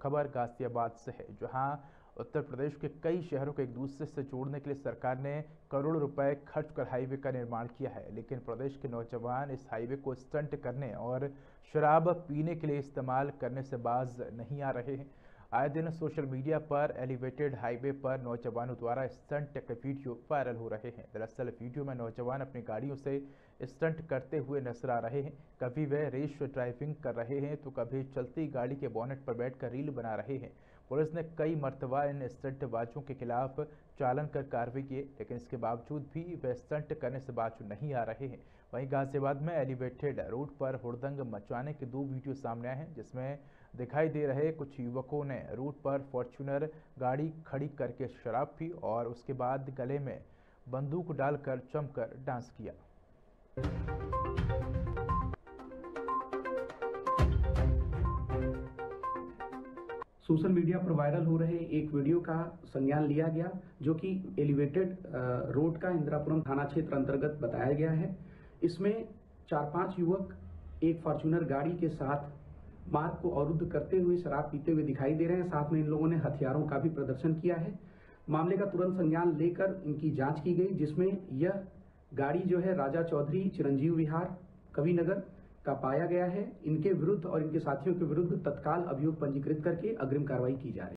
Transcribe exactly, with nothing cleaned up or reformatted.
खबर गाजियाबाद से है, जहां उत्तर प्रदेश के कई शहरों को एक दूसरे से जोड़ने के लिए सरकार ने करोड़ों रुपए खर्च कर हाईवे का निर्माण किया है। लेकिन प्रदेश के नौजवान इस हाईवे को स्टंट करने और शराब पीने के लिए इस्तेमाल करने से बाज नहीं आ रहे हैं। आए दिन सोशल मीडिया पर एलिवेटेड हाईवे पर नौजवानों द्वारा स्टंट के वीडियो वायरल हो रहे हैं। दरअसल वीडियो में नौजवान अपनी गाड़ियों से स्टंट करते हुए नजर आ रहे हैं। कभी वे रेस ड्राइविंग कर रहे हैं तो कभी चलती गाड़ी के बोनेट पर बैठकर रील बना रहे हैं। पुलिस ने कई मरतबा इन स्टंटबाजों के खिलाफ चालान कर कार्रवाई किए, लेकिन इसके बावजूद भी वे स्टंट करने से बाज नहीं आ रहे हैं। वहीं गाजियाबाद में एलिवेटेड रोड पर हुड़दंग मचाने के दो वीडियो सामने आए हैं, जिसमें दिखाई दे रहे कुछ युवकों ने रोड पर फॉर्च्यूनर गाड़ी खड़ी करके शराब पी और उसके बाद गले में बंदूक डालकर जमकर डांस किया। सोशल मीडिया पर वायरल हो रहे एक वीडियो का संज्ञान लिया गया, जो कि एलिवेटेड रोड का इंदिरापुरम थाना क्षेत्र अंतर्गत बताया गया है। इसमें चार पांच युवक एक फॉर्च्यूनर गाड़ी के साथ मार्ग को अवरुद्ध करते हुए शराब पीते हुए दिखाई दे रहे हैं। साथ में इन लोगों ने हथियारों का भी प्रदर्शन किया है। मामले का तुरंत संज्ञान लेकर इनकी जांच की गई, जिसमें यह गाड़ी जो है राजा चौधरी चिरंजीव विहार कविनगर का पाया गया है। इनके विरुद्ध और इनके साथियों के विरुद्ध तत्काल अभियोग पंजीकृत करके अग्रिम कार्रवाई की जा रही है।